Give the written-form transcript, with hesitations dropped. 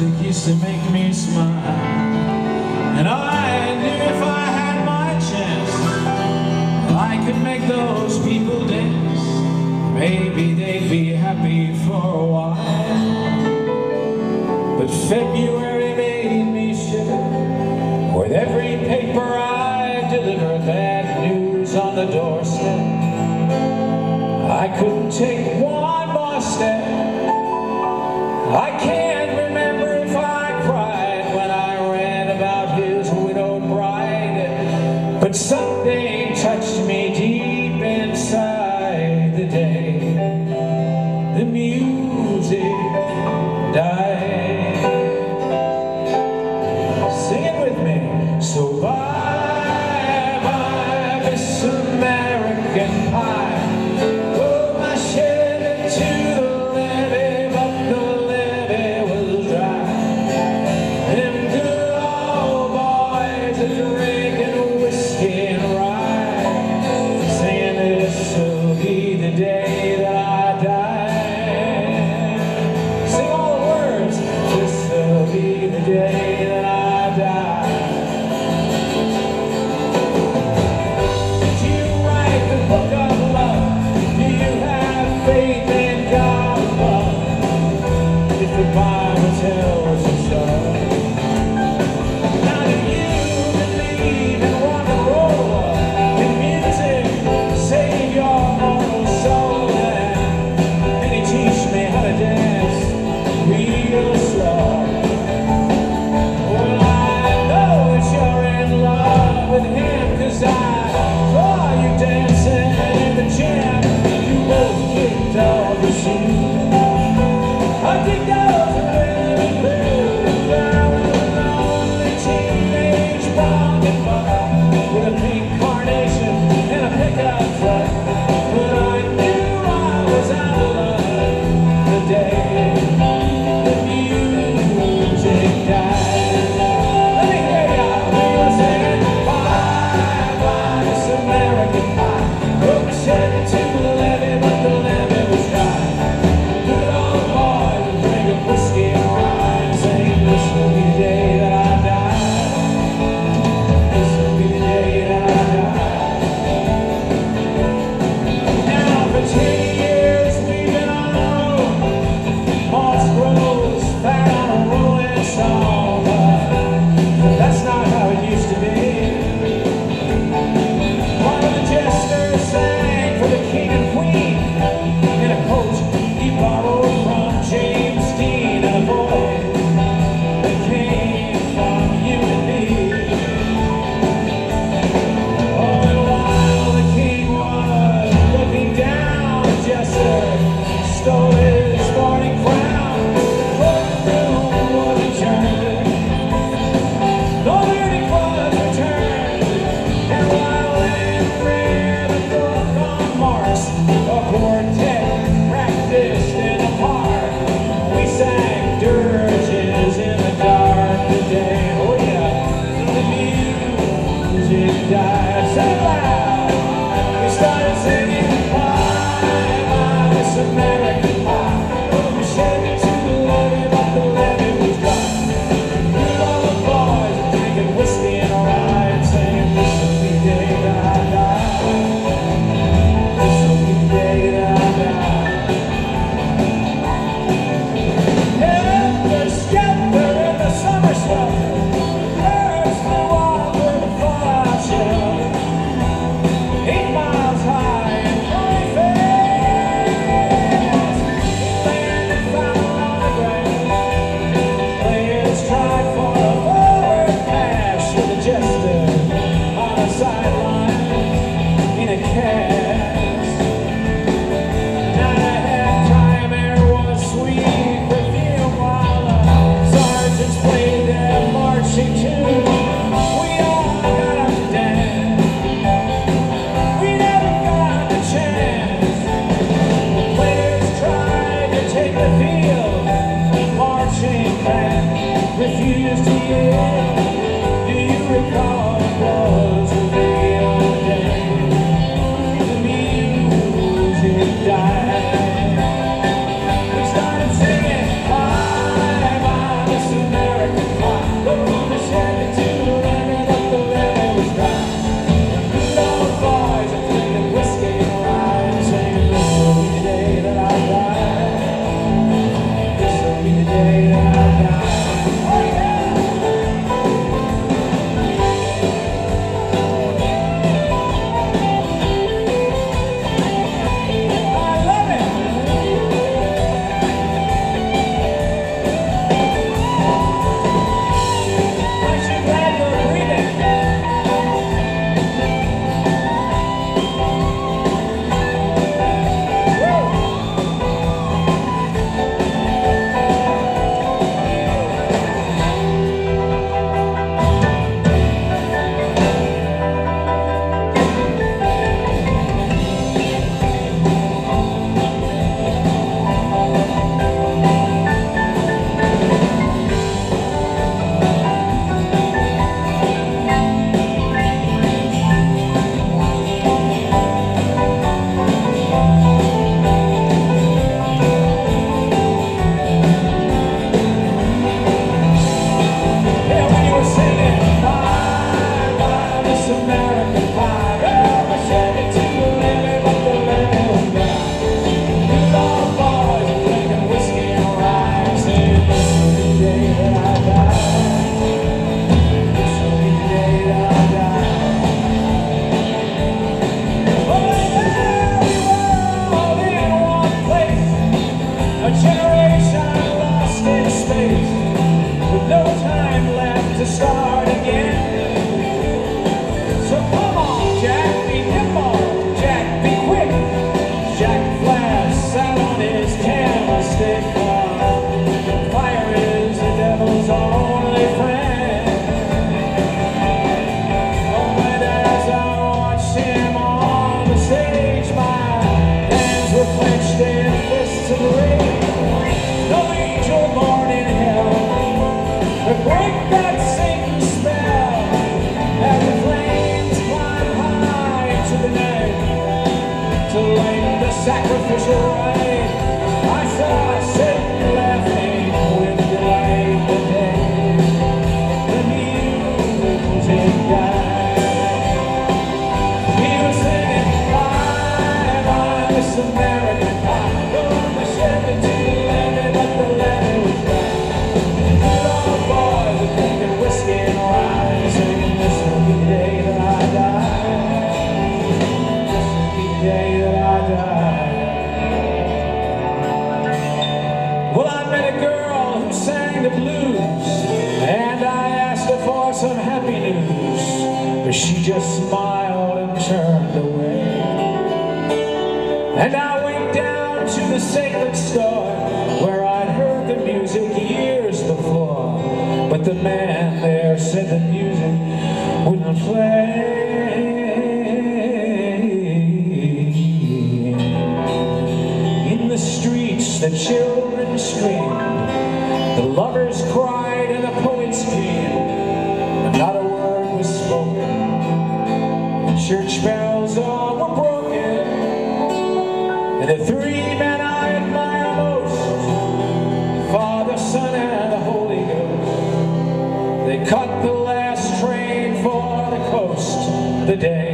music used to make me smile, and I knew if I had my chance I could make those people dance. Maybe they'd be happy for a while. But February made me shiver. With every paper I delivered, bad news on the doorstep. I couldn't take one more step. I can't remember if I cried when I read about his widowed bride, but something touched me deep inside the day the music died. Sing it with me. So bye, bye, Miss American Pie. Refused to yield. Do you recall it was a real day? The music died. We started singing, bye, bye, but she just smiled and turned away. And I went down to the sacred store where I'd heard the music years before, but the man there said the music wouldn't play. In the streets the children screamed, the lovers cried and the poets came, but not a word was spoken. The church bells all were broken, and the three men I admire most, Father, Son, and the Holy Ghost, they cut the last train for the coast the day